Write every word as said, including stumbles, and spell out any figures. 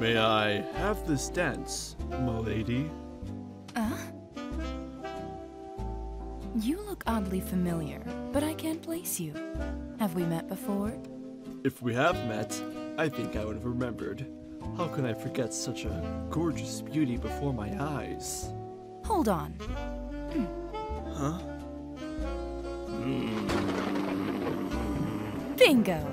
May I have this dance, m'lady? Uh? You look oddly familiar, but I can't place you. Have we met before? If we have met, I think I would have remembered. How can I forget such a gorgeous beauty before my eyes? Hold on. Huh? Bingo!